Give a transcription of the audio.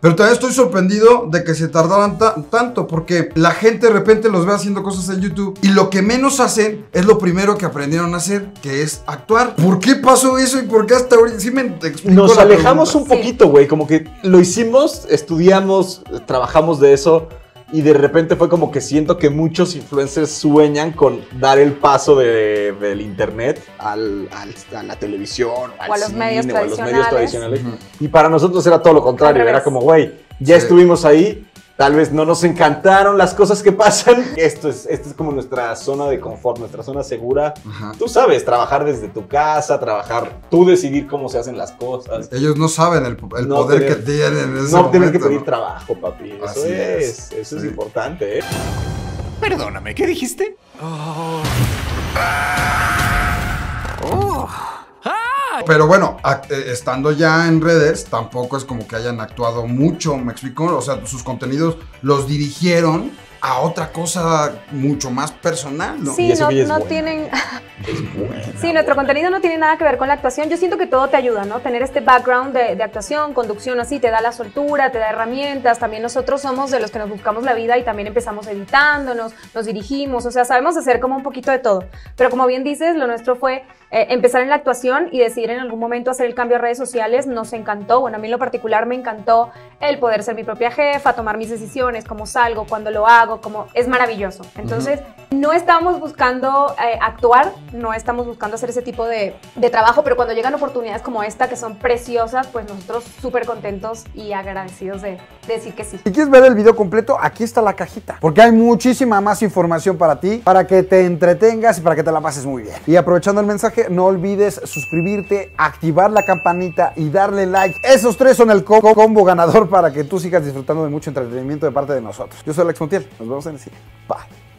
Pero también estoy sorprendido de que se tardaran tanto, porque la gente de repente los ve haciendo cosas en YouTube y lo que menos hacen es lo primero que aprendieron a hacer, que es actuar. ¿Por qué pasó eso y por qué hasta ahorita? Sí me explico. Nos alejamos un poquito, güey, como que lo hicimos, estudiamos, trabajamos de eso. Y de repente fue como que siento que muchos influencers sueñan con dar el paso del internet a la televisión, o a los medios tradicionales. Y para nosotros era todo lo contrario. Era como, güey, ya estuvimos ahí. Tal vez no nos encantaron las cosas que pasan. Esto es como nuestra zona de confort, nuestra zona segura. Ajá. Tú sabes, trabajar desde tu casa, tú decidir cómo se hacen las cosas. Ellos no saben el poder que tienen en ese No tienes que pedir trabajo, papi. Eso es importante, ¿eh? Perdóname, ¿qué dijiste? Pero bueno, estando ya en redes, tampoco es como que hayan actuado mucho, ¿me explico? O sea, sus contenidos los dirigieron a otra cosa mucho más personal, ¿no? Sí, no tienen... Sí, nuestro contenido no tiene nada que ver con la actuación. Yo siento que todo te ayuda, ¿no? Tener este background de actuación, conducción, así, te da la soltura, te da herramientas. También nosotros somos de los que nos buscamos la vida y también empezamos editándonos, nos dirigimos, o sea, sabemos hacer como un poquito de todo. Pero como bien dices, lo nuestro fue empezar en la actuación y decidir en algún momento hacer el cambio a redes sociales. Nos encantó, bueno, a mí en lo particular me encantó el poder ser mi propia jefa, tomar mis decisiones, cómo salgo, cuándo lo hago, como es maravilloso. Entonces, no estamos buscando actuar, no estamos buscando hacer ese tipo de trabajo, pero cuando llegan oportunidades como esta, que son preciosas, pues nosotros súper contentos y agradecidos de decir que sí. Si quieres ver el video completo, aquí está la cajita, porque hay muchísima más información para ti, para que te entretengas y para que te la pases muy bien. Y aprovechando el mensaje, no olvides suscribirte, activar la campanita y darle like. Esos tres son el combo ganador para que tú sigas disfrutando de mucho entretenimiento de parte de nosotros. Yo soy Alex Montiel, nos vemos en el siguiente. Bye.